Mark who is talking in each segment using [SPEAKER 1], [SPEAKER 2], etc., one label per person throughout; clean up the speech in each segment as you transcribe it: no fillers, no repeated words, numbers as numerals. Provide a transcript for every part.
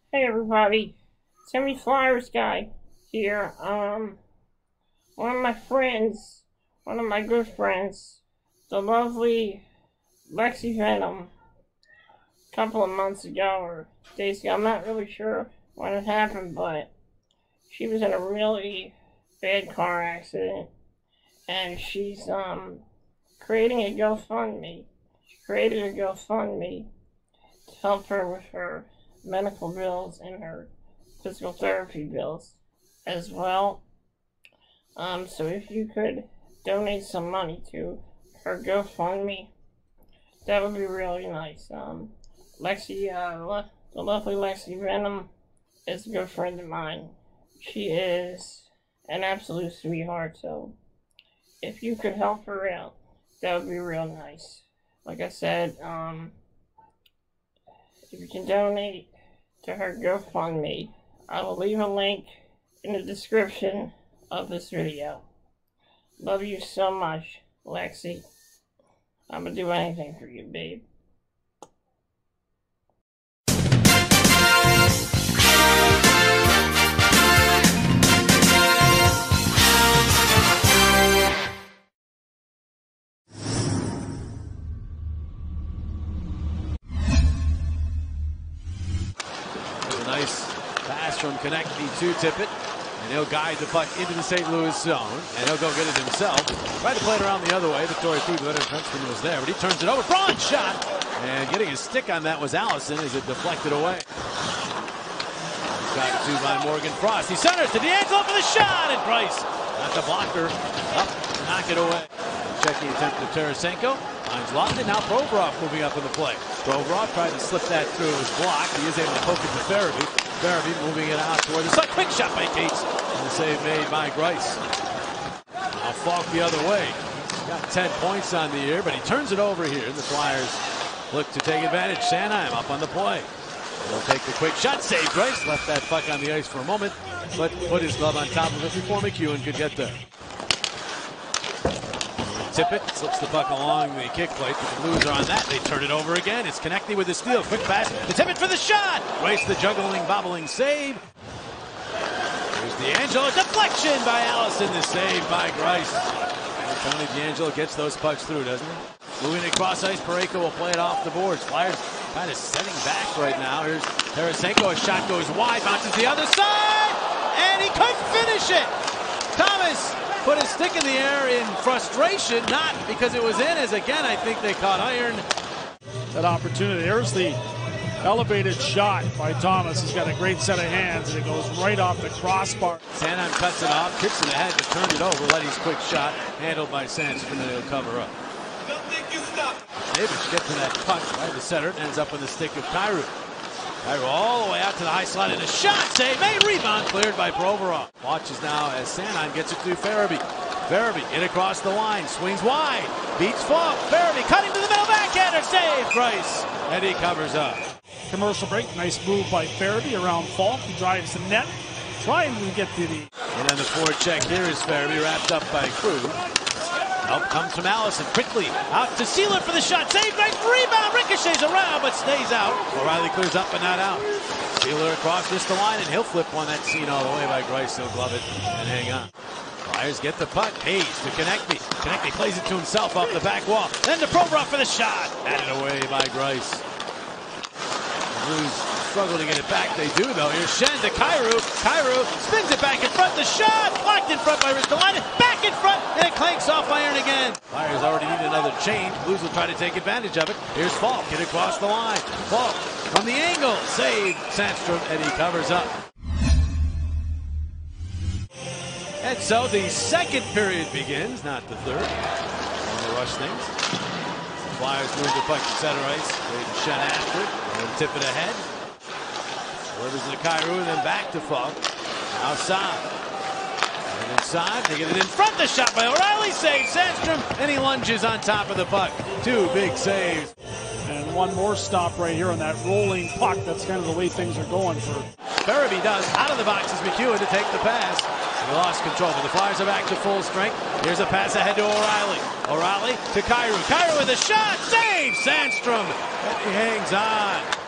[SPEAKER 1] Hey everybody, Semi Flyers guy here. One of my friends, one of my good friends, the lovely Lexi Venom, a couple of months ago or days ago, I'm not really sure when it happened, but she was in a really bad car accident, and she's creating a GoFundMe. She created a GoFundMe to help her with her medical bills and her physical therapy bills as well. So if you could donate some money to her GoFundMe, that would be really nice. Lexi, the lovely Lexi Venom is a good friend of mine. She is an absolute sweetheart, so if you could help her out, that would be real nice. Like I said, if you can donate to her GoFundMe, I will leave a link in the description of this video. Love you so much, Lexi. I'm gonna do anything for you, babe.
[SPEAKER 2] Nice pass from Konechny to Tippett, and he'll guide the puck into the St. Louis zone, and he'll go get it himself. Tried to play it around the other way, but Torrey threw the better defenseman was there, but he turns it over. Braun shot, and getting his stick on that was Allison as it deflected away. Got to by Morgan Frost. He centers to D'Angelo for the shot, and Price got the blocker up to knock it away. Checking attempt to Tarasenko. Finds Lofton. Now Provorov moving up in the play. Provorov tried to slip that through. It was blocked. He is able to poke it to Farabee. Farabee moving it out toward the side. Quick shot by Cates. And the save made by Grice. Now Falk the other way. He's got 10 points on the year, but he turns it over here. The Flyers look to take advantage. Sanheim up on the play. He'll take the quick shot. Save Grice. Left that puck on the ice for a moment, but put his glove on top of it before McEwen could get there. Tippett slips the puck along the kick plate, but the Blues are on that. They turn it over again. It's Konechny with the steal. Quick pass to Tippett for the shot. Grace the juggling, bobbling save. Here's D'Angelo. Deflection by Allison. The save by Grice. Tony D'Angelo gets those pucks through, doesn't he? Moving across ice, Parayko will play it off the boards. Flyers kind of setting back right now. Here's Tarasenko. A shot goes wide, bounces the other side, and he couldn't finish it. Thomas put his stick in the air in frustration, not because it was in, as again I think they caught iron.
[SPEAKER 3] That opportunity. There's the elevated shot by Thomas. He's got a great set of hands, and it goes right off the crossbar.
[SPEAKER 2] Sanheim cuts it off, kicks it ahead, but turned it over. Letty's quick shot, handled by Sandstrom, and he'll cover up. Davis gets to that puck by the center, ends up on the stick of Kyrou. Kyrou all the way out to the high slot, and a shot save, made rebound, cleared by Provorov. Watches now as Sanheim gets it to Farabee. Farabee in across the line, swings wide, beats Falk. Farabee cutting to the middle, backhander, save, Price, and he covers up.
[SPEAKER 3] Commercial break, nice move by Farabee around Falk. He drives the net, trying to get to the...
[SPEAKER 2] And then the forecheck here is Farabee, wrapped up by Krug. Help comes from Allison, quickly out to Sealer for the shot, save, nice rebound, ricochets around, but stays out. O'Reilly clears up, but not out. Sealer across just the line, and he'll flip one. That's seen all the way by Grice. He'll glove it and hang on. Flyers get the puck. Hayes to Konechny. Konechny plays it to himself off the back wall. Then to Provorov for the shot. Added away by Grice. The Blues struggle to get it back. They do, though. Here's Shen to Kyrou. Kyrou spins it back in front. The shot blocked in front by Ristolainen. Back in front, and it clanks off iron again. Flyers already need another change. Blues will try to take advantage of it. Here's Falk. Get across the line. Falk from the angle. Save Sandstrom, and he covers up. And so the second period begins, not the third. Want to rush things. The Flyers move the puck to center ice. They shut after it, and tip it ahead. Delivers to Kyrou, and then back to Falk. Outside. And inside, they get it in front. The shot by O'Reilly, saves Sandstrom, and he lunges on top of the puck. Two big saves.
[SPEAKER 3] And one more stop right here on that rolling puck. That's kind of the way things are going for...
[SPEAKER 2] Farabee does. Out of the box is McEwen to take the pass. They lost control, but the Flyers are back to full strength. Here's a pass ahead to O'Reilly. O'Reilly to Kyrou. Kyrou with a shot. Save! Sandstrom. And he hangs on.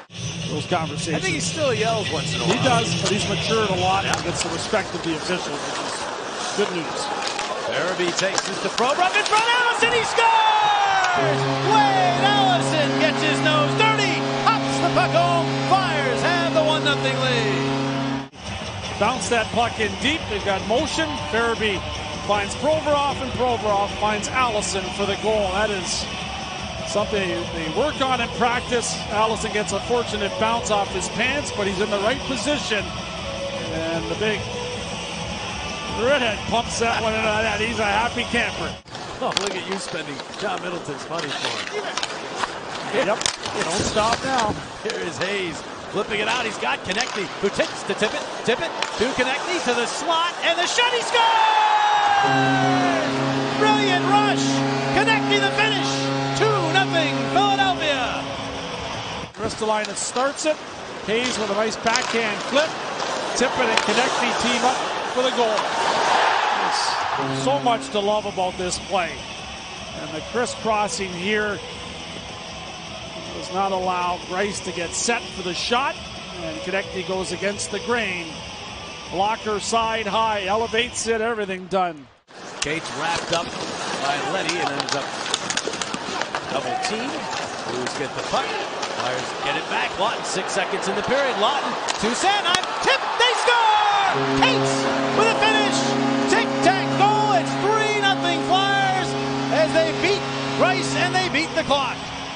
[SPEAKER 3] those conversations.
[SPEAKER 2] I think he still yells once in a while.
[SPEAKER 3] He does, but he's matured a lot and gets the respect of the officials, which is good news.
[SPEAKER 2] Farabee takes this to Provorov in front. Allison, he scores! Wade Allison gets his nose dirty, pops the puck home, Flyers have the 1-0 lead.
[SPEAKER 3] Bounce that puck in deep. They've got motion. Farabee finds Provorov, and Provorov finds Allison for the goal. That is something they work on in practice. Allison gets a fortunate bounce off his pants, but he's in the right position. And the big redhead pumps that one into that. He's a happy camper.
[SPEAKER 2] Oh, look at you spending John Middleton's money for him.
[SPEAKER 3] Yep, don't stop now.
[SPEAKER 2] Here is Hayes flipping it out. He's got Konechny, who tips to Tippett to Konechny to the slot, and the shot, he scores! Brilliant rush. Konechny the finish. 2-0 Philadelphia.
[SPEAKER 3] Ristolainen starts it. Hayes with a nice backhand flip. Tippett and Konechny team up for the goal. There's so much to love about this play. And the crisscrossing here does not allow Rice to get set for the shot. And Konechny goes against the grain. Blocker side high, elevates it, everything done.
[SPEAKER 2] Cates wrapped up by Letty and ends up double team. Blues get the puck. Flyers get it back. Lawton, 6 seconds in the period. Lawton to Sanheim. Tip, they score! Cates with a finish. Tic-tac goal. It's 3-0 Flyers as they beat Rice and they beat the clock.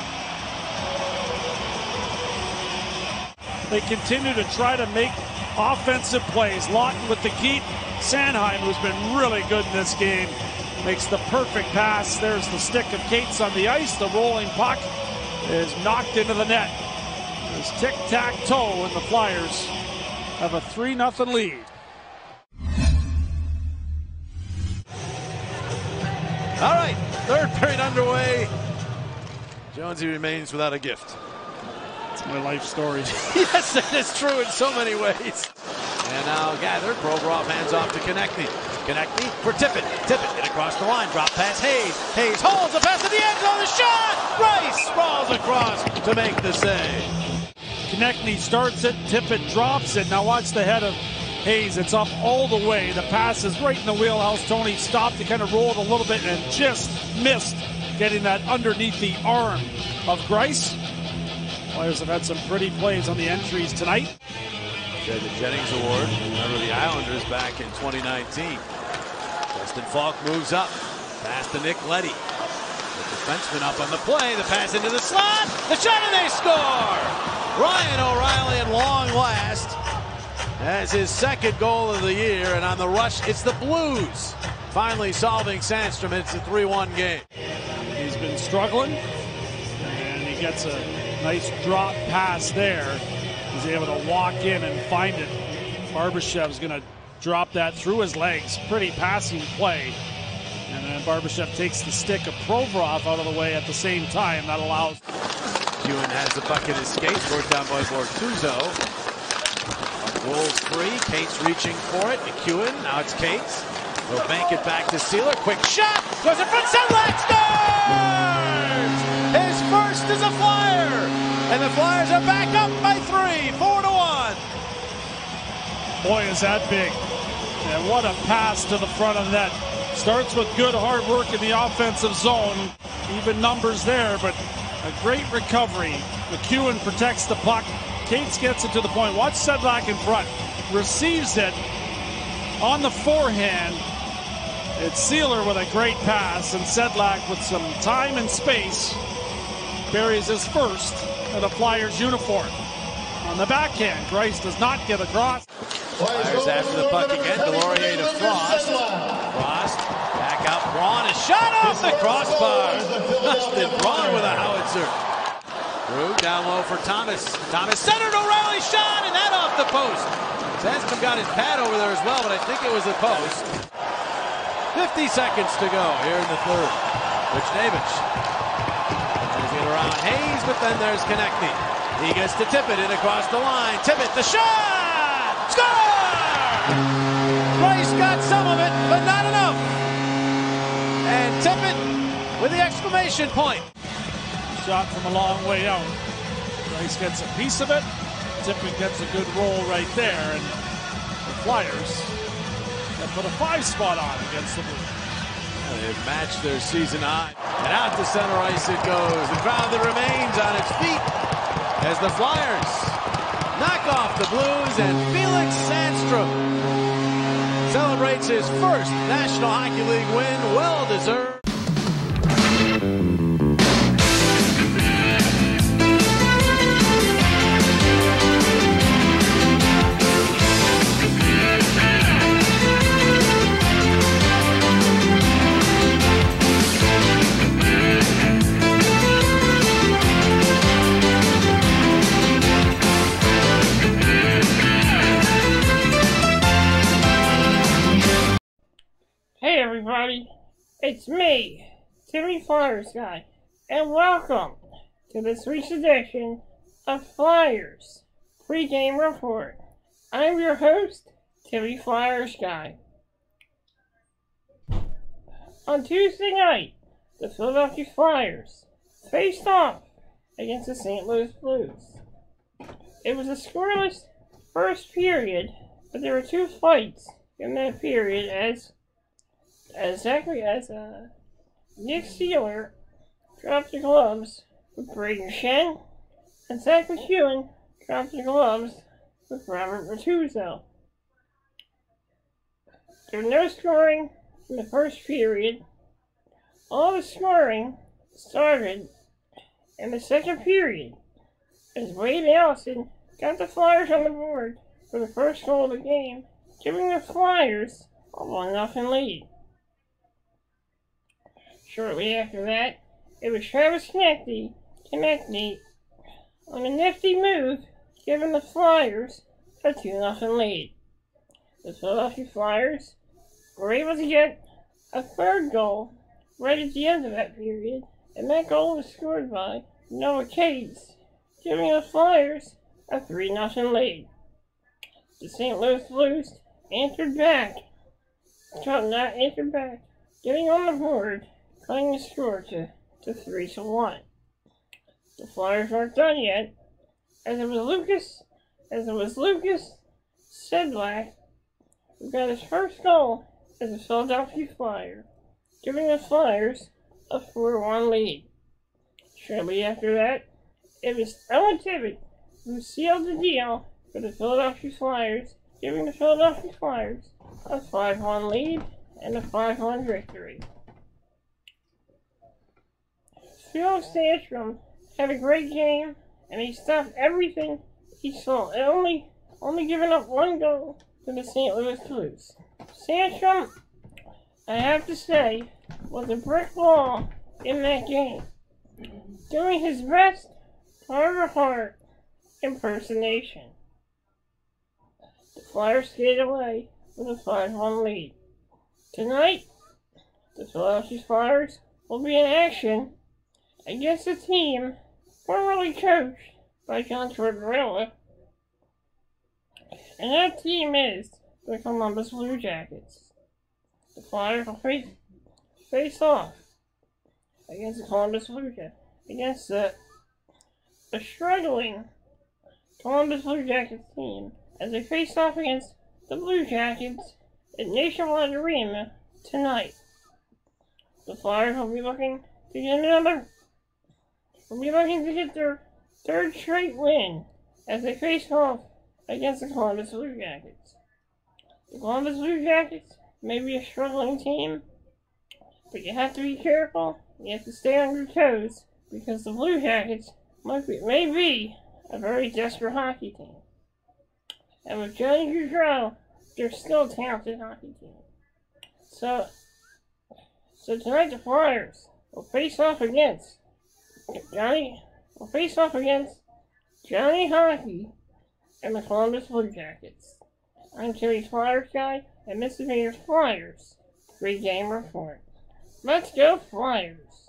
[SPEAKER 3] They continue to try to make offensive plays. Lawton with the keep. Sanheim, who's been really good in this game, makes the perfect pass. There's the stick of Cates on the ice. The rolling puck is knocked into the net. There's tic-tac-toe, and the Flyers have a 3-0 lead.
[SPEAKER 2] All right, third period underway. Jonesy remains without a gift.
[SPEAKER 3] It's my life story.
[SPEAKER 2] Yes, it is true in so many ways. And now gathered, Provorov hands off to Konechny. Konechny for Tippett. Tippett in across the line, drop pass Hayes. Hayes holds the pass at the end zone, the shot! Rice sprawls across to make the save.
[SPEAKER 3] Konechny starts it, Tippett drops it. Now watch the head of Hayes. It's up all the way. The pass is right in the wheelhouse. Tony stopped to kind of roll it a little bit and just missed getting that underneath the arm of Grice. Flyers have had some pretty plays on the entries tonight.
[SPEAKER 2] The Jennings Award. Remember the Islanders back in 2019. Justin Falk moves up. Pass to Nick Leddy. The defenseman up on the play. The pass into the slot. The shot, and they score! Ryan O'Reilly at long last has his second goal of the year. And on the rush, it's the Blues finally solving Sandstrom. It's a 3-1 game.
[SPEAKER 3] He's been struggling, and he gets a nice drop pass there. He's able to walk in and find it. Barbashev's going to drop that through his legs. Pretty passing play. And then Barbashev takes the stick of Provorov out of the way at the same time. That allows.
[SPEAKER 2] Ewan has the puck in his skates. Brought down by Bortuzzo. Goals free. Cates reaching for it. McEwen. Now it's Cates. He'll bank it back to Sealer. Quick shot. Goes in front. Sedlak scores! His first is a Flyer. And the Flyers are back up by 3, 4-1.
[SPEAKER 3] Boy, is that big. And what a pass to the front of net. Starts with good hard work in the offensive zone. Even numbers there, but a great recovery. McEwen protects the puck. Cates gets it to the point. Watch Sedlak in front. Receives it on the forehand. It's Sealer with a great pass, and Sedlak with some time and space buries his first in a Flyers uniform. On the backhand, Grice does not get across.
[SPEAKER 2] Flyers after the puck again. Delorier to Frost. Frost back out. Braun is shot off the crossbar. Dustin Braun with a howitzer. Drew down low for Thomas. Thomas centered. O'Reilly shot, and that off the post. Sandstrom got his pad over there as well, but I think it was the post. 50 seconds to go here in the third. Rich Nabich. Around Hayes, but then there's Konechny. He gets to Tippett in across the line. Tippett, the shot! Score! Rice got some of it, but not enough. And Tippett with the exclamation point.
[SPEAKER 3] Shot from a long way out. Rice gets a piece of it. Tippett gets a good roll right there, and the Flyers have put a 5 spot on against the Blues.
[SPEAKER 2] They've matched their season high. And out to center ice it goes. The crowd that remains on its feet as the Flyers knock off the Blues, and Felix Sandstrom celebrates his first National Hockey League win. Well deserved.
[SPEAKER 1] Hey everybody, it's me, Timmy Flyers Guy, and welcome to this week's edition of Flyers Pregame Report. I'm your host, Timmy Flyers Guy. On Tuesday night, the Philadelphia Flyers faced off against the St. Louis Blues. It was a scoreless first period, but there were 2 fights in that period as Nick Sealer dropped the gloves with Braden Shen, and Zach McEwen dropped the gloves with Robert Bertuzzo. There was no scoring in the first period. All the scoring started in the second period as Wade Allison got the Flyers on the board for the first goal of the game, giving the Flyers a 1-0 lead. Shortly after that, it was Travis Konecny on a nifty move, giving the Flyers a 2-0 lead. The Philadelphia Flyers were able to get a third goal right at the end of that period, and that goal was scored by Noah Cates, giving the Flyers a 3-0 lead. The St. Louis Blues answered back, getting on the board, cutting the score to 3-1. The Flyers aren't done yet, as it was Lucas Sedlak who got his first goal as a Philadelphia Flyer, giving the Flyers a 4-1 lead. Shortly after that, it was Owen Tippett who sealed the deal for the Philadelphia Flyers, giving the Philadelphia Flyers a 5-1 lead and a 5-1 victory. Felix Sandstrom had a great game, and he stopped everything he saw, and only giving up 1 goal to the St. Louis Blues. Sandstrom, I have to say, was a brick wall in that game, doing his best heart-to-heart impersonation. The Flyers skated away with a 5-1 lead. Tonight, the Philadelphia Flyers will be in action against a team formerly coached by John Tortorella, and that team is the Columbus Bluejackets. The Flyers will face off against the Columbus Bluejackets, against a struggling Columbus Bluejackets team, as they face off against the Bluejackets at Nationwide Arena tonight. The Flyers will be looking to get their 3rd straight win as they face off against the Columbus Bluejackets. The Columbus Bluejackets may be a struggling team, but you have to be careful. You have to stay on your toes, because the Bluejackets may be a very desperate hockey team. And with Johnny Gaudreau, they're still a talented hockey team. So tonight the Flyers will face off against Johnny Hockey and the Columbus Bluejackets. I'm Timmy Flyers Guy, and this is your Flyers Pregame Report. Let's go Flyers!